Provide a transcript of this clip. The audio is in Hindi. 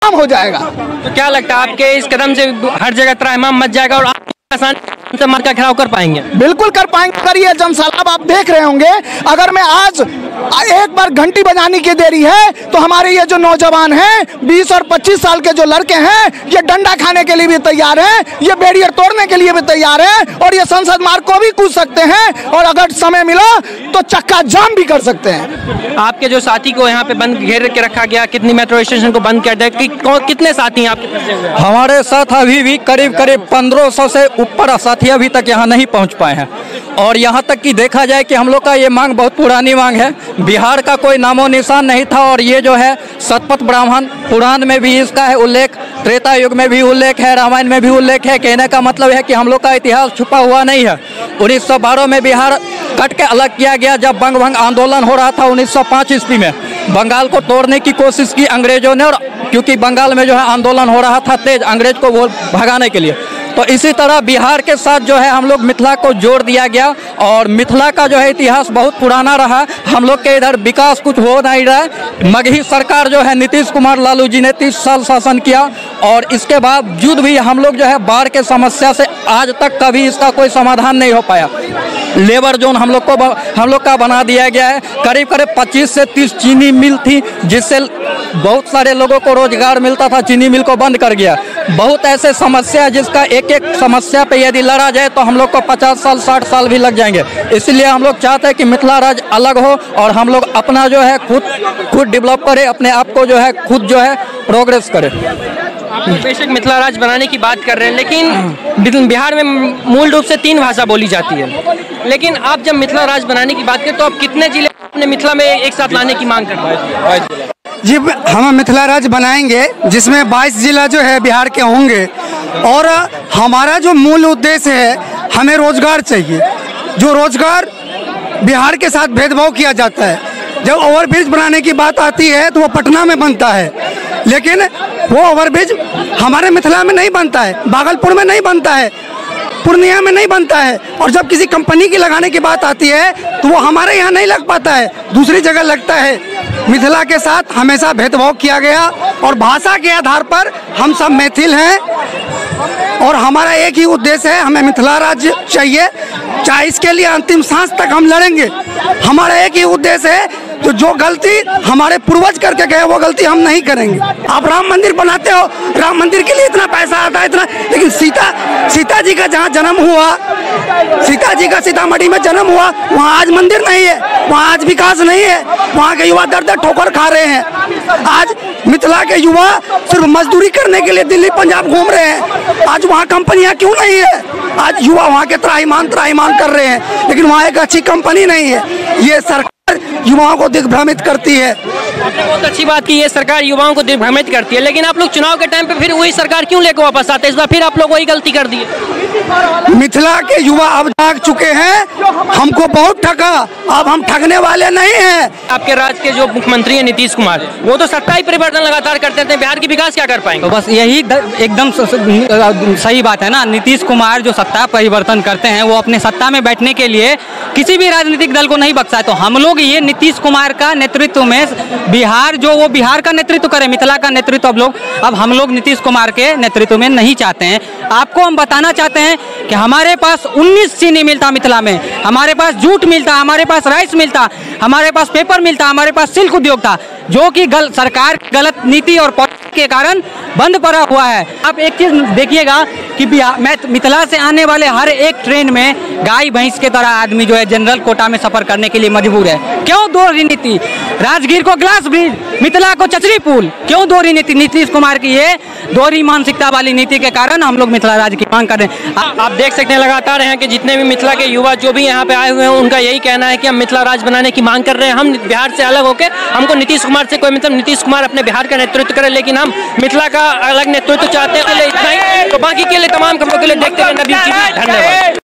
हो जाएगा। तो क्या लगता है आपके इस कदम से हर जगह त्राहिमाम मच जाएगा और आप आसानी से मार्का घेराव कर पाएंगे? बिल्कुल कर पाएंगे। अगर ये जनसैलाब आप देख रहे होंगे, अगर मैं आज एक बार घंटी बजाने की देरी है तो हमारे ये जो नौजवान हैं 20 और 25 साल के जो लड़के हैं, ये डंडा खाने के लिए भी तैयार हैं, ये बैरियर तोड़ने के लिए भी तैयार हैं और ये संसद मार्ग को भी कूद सकते हैं और अगर समय मिला तो चक्का जाम भी कर सकते हैं। आपके जो साथी को यहाँ पे बंद घेर के रखा गया, कितनी मेट्रो स्टेशन को बंद कर दिया, कितने साथी हैं आपके फंसे हुए? हमारे साथ अभी भी करीब 1500 से ऊपर साथी अभी तक यहाँ नहीं पहुँच पाए हैं और यहाँ तक कि देखा जाए कि हम लोग का ये मांग बहुत पुरानी मांग है। बिहार का कोई नामो निशान नहीं था और ये जो है शतपथ ब्राह्मण पुराण में भी इसका है उल्लेख, त्रेता युग में भी उल्लेख है, रामायण में भी उल्लेख है। कहने का मतलब है कि हम लोग का इतिहास छुपा हुआ नहीं है। 1912 में बिहार कट के अलग किया गया जब बंग भंग आंदोलन हो रहा था 1905 ईस्वी में। बंगाल को तोड़ने की कोशिश की अंग्रेजों ने और क्योंकि बंगाल में जो है आंदोलन हो रहा था तेज, अंग्रेज को वो भगाने के लिए, तो इसी तरह बिहार के साथ जो है हम लोग मिथिला को जोड़ दिया गया और मिथिला का जो है इतिहास बहुत पुराना रहा। हम लोग के इधर विकास कुछ हो नहीं रहा है। मगही सरकार जो है नीतीश कुमार लालू जी ने 30 साल शासन किया और इसके बावजूद भी हम लोग जो है बाढ़ के समस्या से आज तक कभी इसका कोई समाधान नहीं हो पाया। लेबर जोन हम लोग का बना दिया गया है। करीब 25 से 30 चीनी मिल थी जिससे बहुत सारे लोगों को रोजगार मिलता था, चीनी मिल को बंद कर गया। बहुत ऐसे समस्या जिसका एक समस्या पे यदि लड़ा जाए तो हम लोग को 50 साल 60 साल भी लग जाएंगे। इसलिए हम लोग चाहते हैं कि मिथिला राज्य अलग हो और हम लोग अपना जो है खुद डेवलप करें, अपने आप को जो है खुद जो है प्रोग्रेस करें। आप बेशक मिथिला राज्य बनाने की बात कर रहे हैं लेकिन बिहार में मूल रूप से 3 भाषा बोली जाती है, लेकिन आप जब मिथिला राज्य बनाने की बात करें तो आप कितने जिले अपने मिथिला में एक साथ लाने की मांग करते हैं? जी, हम मिथिला राज्य बनाएंगे जिसमें 22 जिला जो है बिहार के होंगे और हमारा जो मूल उद्देश्य है हमें रोजगार चाहिए। जो रोजगार बिहार के साथ भेदभाव किया जाता है, जब ओवरब्रिज बनाने की बात आती है तो वो पटना में बनता है, लेकिन वो ओवरब्रिज हमारे मिथिला में नहीं बनता है, भागलपुर में नहीं बनता है, पूर्णिया में नहीं बनता है और जब किसी कंपनी की लगाने की बात आती है तो वो हमारे यहाँ नहीं लग पाता है, दूसरी जगह लगता है। मिथिला के साथ हमेशा भेदभाव किया गया और भाषा के आधार पर हम सब मैथिल हैं और हमारा एक ही उद्देश्य है, हमें मिथिला राज्य चाहिए। चाहे इसके लिए अंतिम सांस तक हम लड़ेंगे। हमारा एक ही उद्देश्य है, तो जो गलती हमारे पूर्वज करके गए वो गलती हम नहीं करेंगे। आप राम मंदिर बनाते हो, राम मंदिर के लिए इतना पैसा आता है इतना, लेकिन सीता जी का जहाँ जन्म हुआ, सीता जी का सीतामढ़ी में जन्म हुआ, वहाँ आज मंदिर नहीं है, वहाँ आज विकास नहीं है, वहाँ के युवा दर ठोकर खा रहे हैं। आज मिथिला के युवा सिर्फ मजदूरी करने के लिए दिल्ली पंजाब घूम रहे हैं। आज वहाँ कंपनियाँ क्यों नहीं है? आज युवा वहाँ के त्राहिमाम कर रहे हैं, लेकिन वहाँ एक अच्छी कंपनी नहीं है। ये सरकार युवाओं को दिग्भ्रमित करती है। आपने बहुत अच्छी बात की, ये सरकार युवाओं को दिग्भ्रमित करती है, लेकिन आप लोग चुनाव के टाइम पे फिर वही सरकार क्यों लेकर वापस आते हैं? इस बार फिर आप लोग वही गलती कर दी है। मिथिला के युवा अब जाग चुके हैं, हमको बहुत ठगा, अब हम ठगने वाले नहीं हैं। आपके राज्य के जो मुख्यमंत्री हैं नीतीश कुमार, वो तो सत्ता ही परिवर्तन लगातार करते हैं, बिहार की विकास क्या कर पाएंगे? तो बस यही एकदम सही बात है ना। नीतीश कुमार जो सत्ता परिवर्तन करते हैं वो अपने सत्ता में बैठने के लिए किसी भी राजनीतिक दल को नहीं बख्शा है। तो हम लोग ये नीतीश कुमार का नेतृत्व में बिहार जो वो बिहार का नेतृत्व करे, मिथिला का नेतृत्व अब हम लोग नीतीश कुमार के नेतृत्व में नहीं चाहते हैं। आपको हम बताना चाहते हैं कि हमारे पास 19 चीनी मिलता मिथिला में, हमारे पास जूट मिलता, हमारे पास राइस मिलता, हमारे पास पेपर मिलता, हमारे पास सिल्क उद्योग था, जो कि सरकार की गलत नीति और पॉलिसी के कारण बंद पड़ा हुआ है। आप एक चीज देखिएगा कि मिथिला से आने वाले हर एक ट्रेन में गाय भैंस के तरह आदमी जो है जनरल कोटा में सफर करने के लिए मजबूर है। क्यों दोहरी नीति? राजगीर को ग्लास ब्रिज, मिथिला को चचरी पुल, क्यों दोहरी नीति? नीतीश कुमार की ये दोहरी मानसिकता वाली नीति के कारण हम लोग मिथिला राज्य की मांग कर रहे हैं। आप देख सकते हैं लगातार हैं कि जितने भी मिथिला के युवा जो भी यहाँ पे आए हुए हैं उनका यही कहना है कि हम मिथिला राज्य बनाने की मांग कर रहे हैं। हम बिहार से अलग होकर, हमको नीतीश कुमार से कोई मतलब, नीतीश कुमार अपने बिहार का नेतृत्व करें, लेकिन हम मिथिला का अलग नेतृत्व चाहते हैं। इतना ही, तो बाकी के लिए तमाम खबरों के लिए देखते हैं नबी टीवी। धन्यवाद।